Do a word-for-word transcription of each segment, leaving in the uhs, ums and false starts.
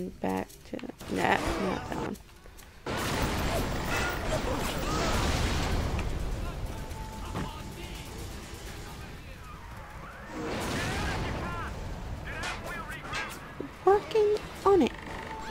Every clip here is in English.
going back to that, not that one. Working on it.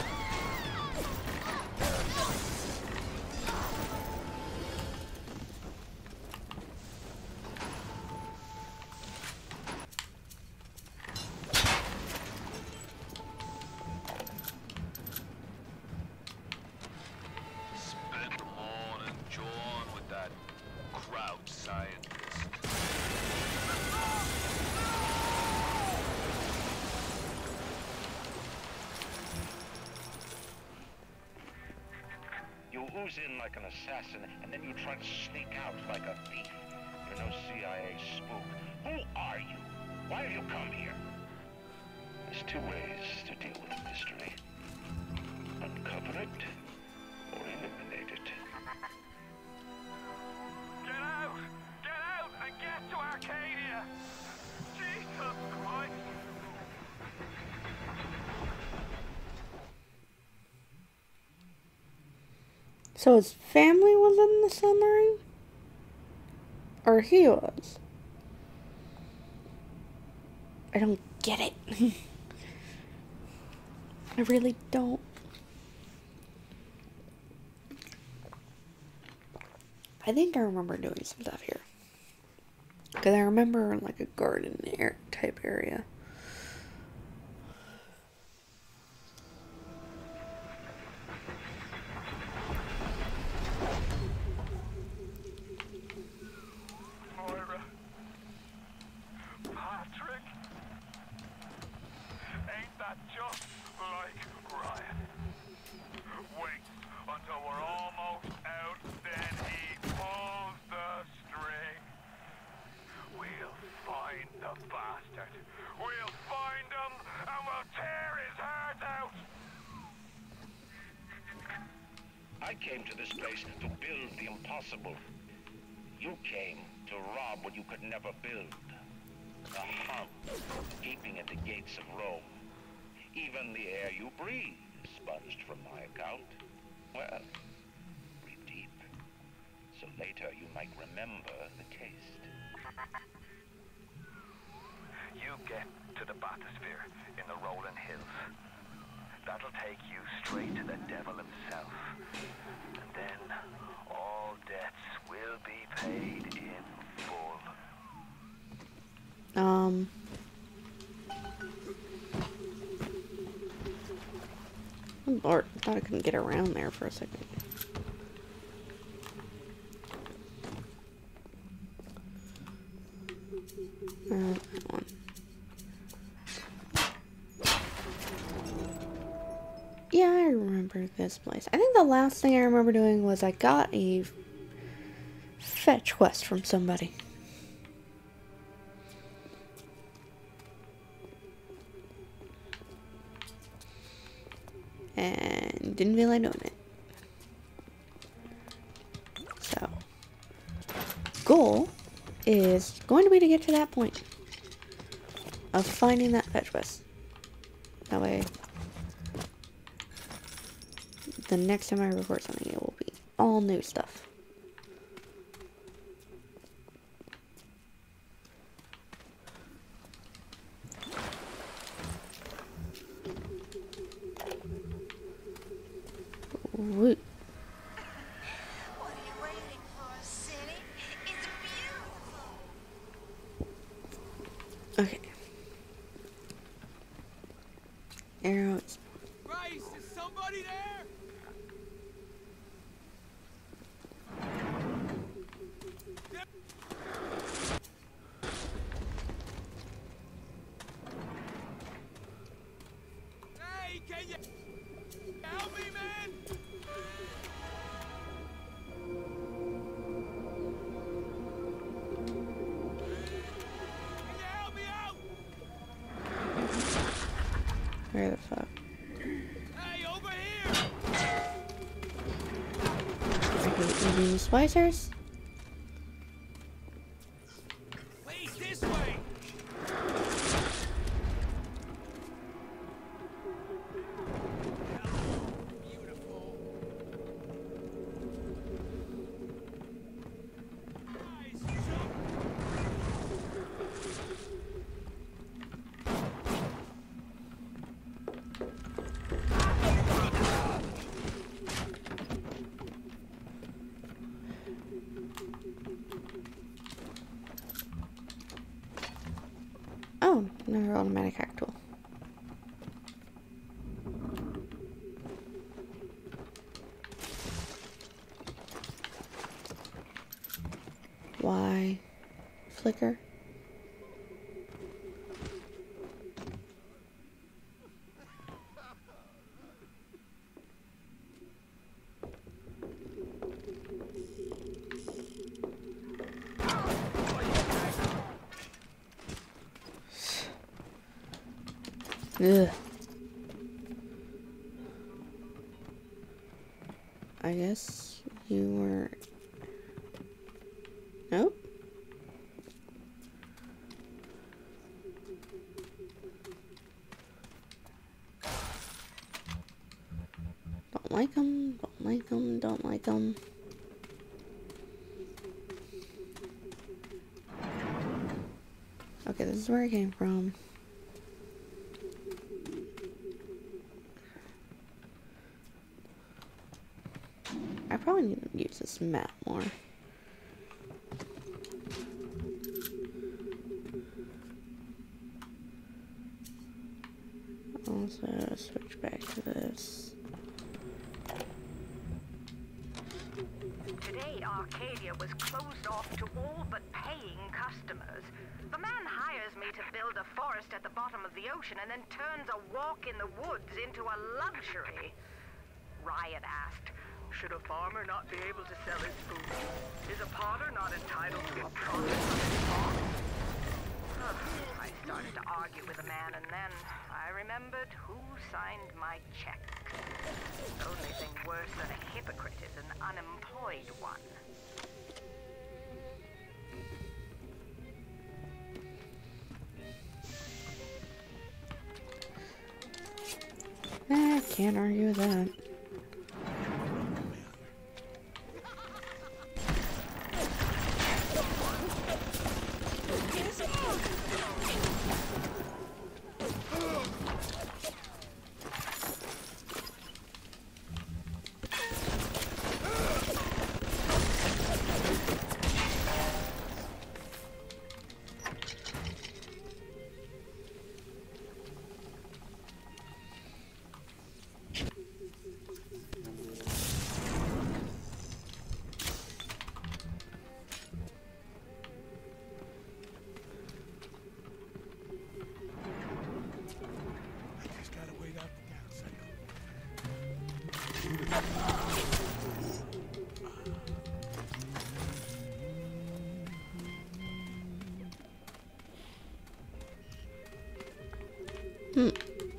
Ooze in like an assassin, and then you try to sneak out like a thief. You're no C I A spook. Who are you? Why have you come here? There's two ways to deal with a mystery. Uncover it, or eliminate it. Get out! Get out and get to Arcadia! Jesus Christ! So his family was in the submarine? Or he was? I don't get it. I really don't. I think I remember doing some stuff here. Because I remember like a garden air type area. I came to this place to build the impossible. You came to rob what you could never build. A hound gaping at the gates of Rome. Even the air you breathe is sponged from my account. Well, breathe deep, so later you might remember the taste. You get to the bathysphere in the rolling hills. That'll take you straight to the devil himself. And then all debts will be paid in full. Um... Oh Lord, I thought I couldn't get around there for a second. Uh, that one. Yeah, I remember this place. I think the last thing I remember doing was I got a fetch quest from somebody. And didn't feel like doing it. So, goal is going to be to get to that point of finding that fetch quest. That way, the next time I record something, it will be all new stuff. Woo. What are you waiting for, City? It's beautiful. Okay. Arrows. Grace, is somebody there? Hey, can you help me, man? Can you help me out? Where the fuck? Hey, over here! I hate these splicers. Please, this way! Another automatic hack tool. Why? Flicker? Ugh. I guess you were... Nope. Don't like them, don't like them, don't like them. Okay, this is where I came from. I probably need to use this map more. Also, switch back to this. Today, Arcadia was closed off to all but paying customers. The man hires me to build a forest at the bottom of the ocean and then turns a walk in the woods into a luxury. Riot asked, should a farmer not be able to sell his food? Is a potter not entitled to a profit from his farm? I started to argue with the man, and then I remembered who signed my check. The only thing worse than a hypocrite is an unemployed one. I can't argue with that. Hmm.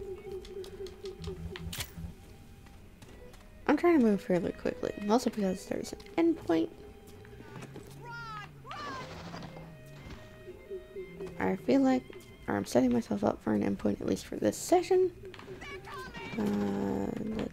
I'm trying to move fairly quickly, also because there's an endpoint. I feel like, or I'm setting myself up for an endpoint at least for this session. Uh, let's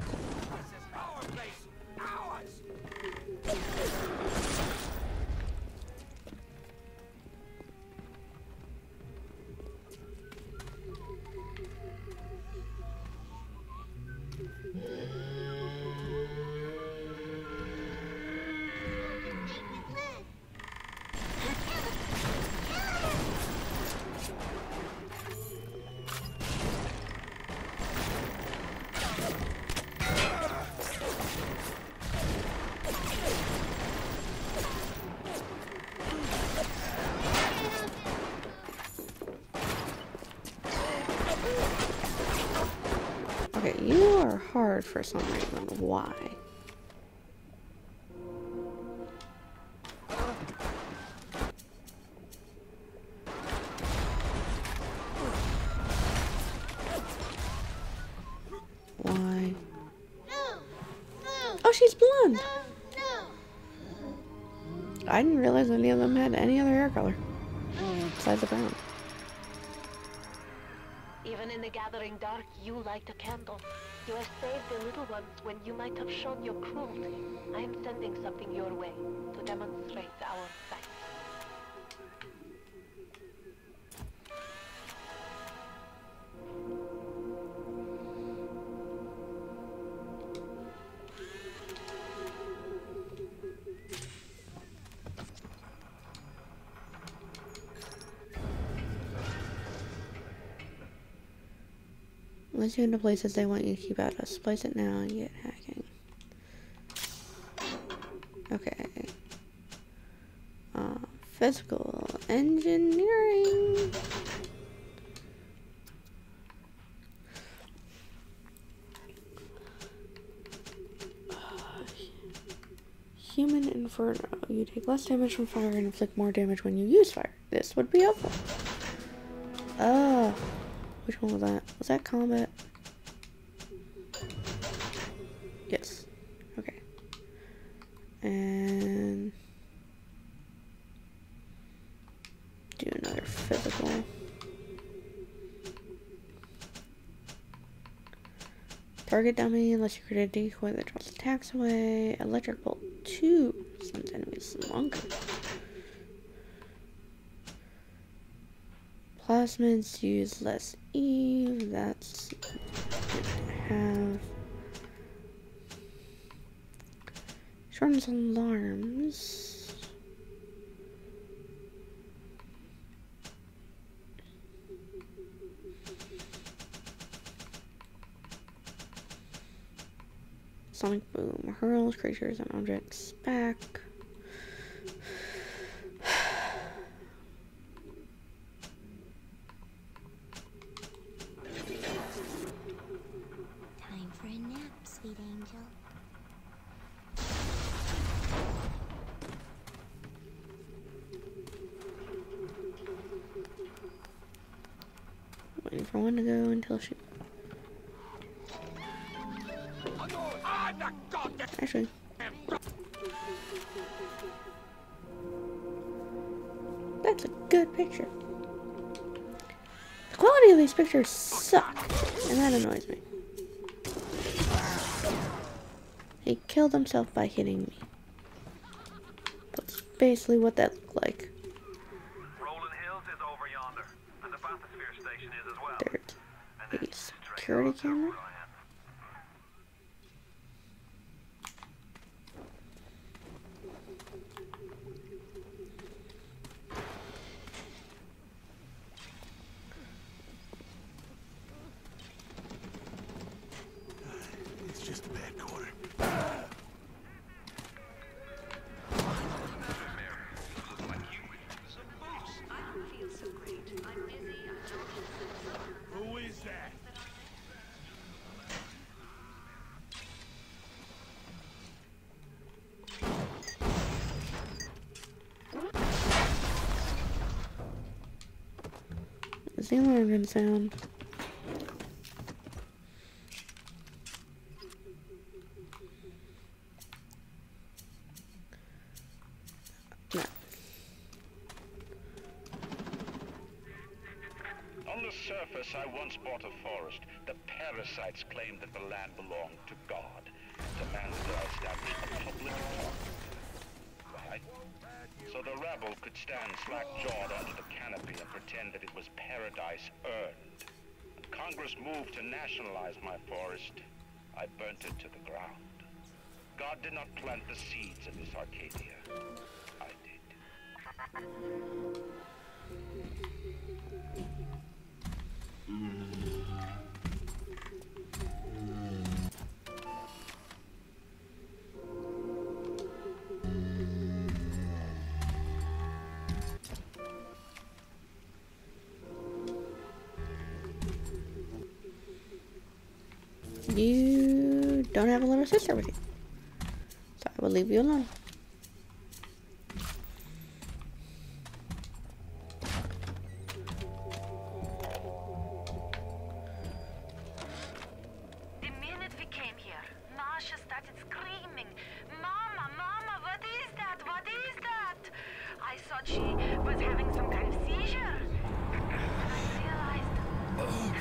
Okay, you are hard for some reason. Why? Why? Oh, she's blonde! I didn't realize any of them had any other hair color besides the brown. Even in the gathering dark, you light a candle. You have saved the little ones when you might have shown your cruelty. I am sending something your way to demonstrate our thanks. Once you into places they want you to keep out of. Splice it now and get hacking. Okay. Uh, physical engineering. Human Inferno. You take less damage from fire and inflict more damage when you use fire. This would be helpful. Oh. Which one was that? Was that combat? Yes. Okay. And... do another physical. Target dummy unless you create a decoy that draws attacks away. Electric bolt two. Sends enemies longer. Plasmids use less E. That's good to have. Shortens alarms. Sonic Boom hurls creatures and objects back. Time for a nap, sweet angel. Waiting for one to go until she... Actually, that's a good picture. The quality of these pictures suck, and that annoys me. He killed himself by hitting me. That's basically what that looked like. Rolling Hills is over yonder, and the bathysphere station is as well. There's a security camera. Who is that? Is the alarm gonna sound? No. On the surface, I once bought a forest. The parasites claimed that the land belonged to God. Demanded that I establish a public park. Right? So the rabble could stand slack-jawed under the canopy and pretend that it was paradise earned. When Congress moved to nationalize my forest, I burnt it to the ground. God did not plant the seeds of this Arcadia. I did. You don't have a little sister with you, so I will leave you alone. The minute we came here, Masha started screaming, "Mama, Mama, what is that? What is that?" I thought she was having some kind of seizure. And I realized...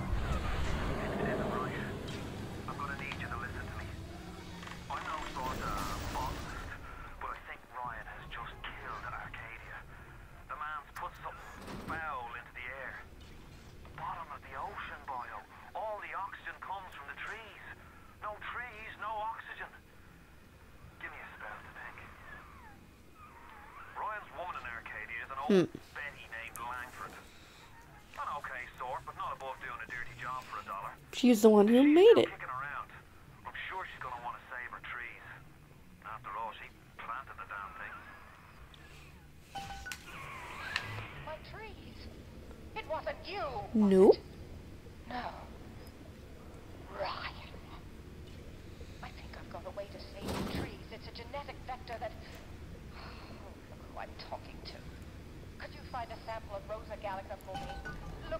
I'm gonna need you to listen to me. I'm no sort of botanist, but I think Ryan has just killed Arcadia. The man's put something foul into the air. Bottom of the ocean, boyo. All the oxygen comes from the trees. No trees, no oxygen. Give me a spell to think. Ryan's woman in Arcadia is an old Hmm. Betty named Langford. An okay sort, but Not above doing a dirty job for a dollar. She's the one who She's made still it. kicking around. I'm sure she's gonna want to save her trees. After all, she planted the damn things. My trees. It wasn't you. Nope. No. Ryan. I think I've got a way to save the trees. It's a genetic vector that... Oh, look who I'm talking to. Could you find a sample of Rosa gallica for me? Look